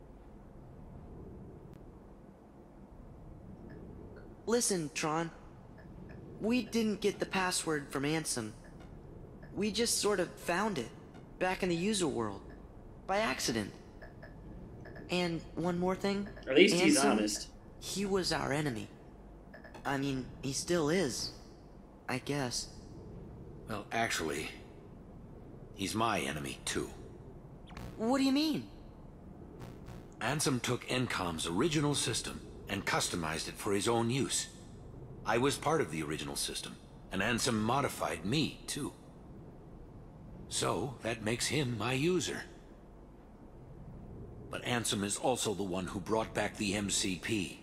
Listen, Tron. We didn't get the password from Ansem. We just sort of found it, back in the user world. By accident. And one more thing. At least he's Ansem, honest. He was our enemy. I mean, he still is. I guess. Well, actually, he's my enemy, too. What do you mean? Ansem took Encom's original system and customized it for his own use. I was part of the original system, and Ansem modified me, too. So, that makes him my user. But Ansem is also the one who brought back the MCP.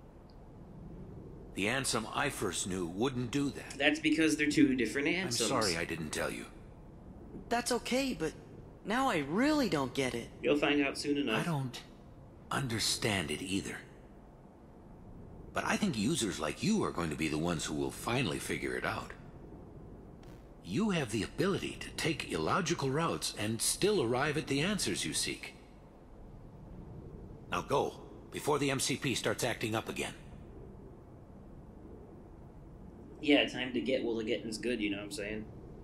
The Ansem I first knew wouldn't do that. That's because they're two different Ansems. I'm sorry I didn't tell you. That's okay, but now I really don't get it. You'll find out soon enough. I don't understand it either. But I think users like you are going to be the ones who will finally figure it out. You have the ability to take illogical routes and still arrive at the answers you seek. Now go, before the MCP starts acting up again. Yeah, time to get while the getting's good, you know what I'm saying?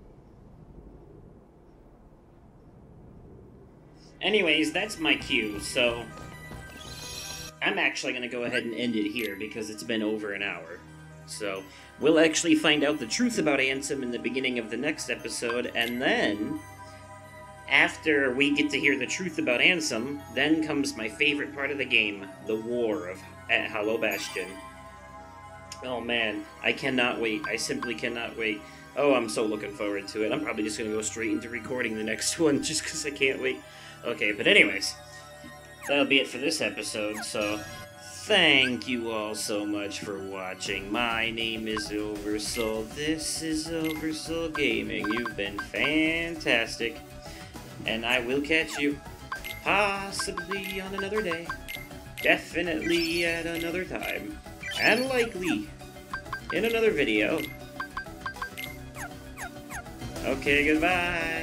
Anyways, that's my cue, so I'm actually going to go ahead and end it here because it's been over an hour. So we'll actually find out the truth about Ansem in the beginning of the next episode, and then after we get to hear the truth about Ansem, then comes my favorite part of the game, the war at Hollow Bastion. Oh man, I cannot wait. I simply cannot wait. Oh, I'm so looking forward to it. I'm probably just going to go straight into recording the next one just because I can't wait. Okay, but anyways, that'll be it for this episode, so thank you all so much for watching. My name is Oversoul. This is Oversoul Gaming. You've been fantastic, and I will catch you possibly on another day, definitely at another time, and likely in another video. Okay, goodbye.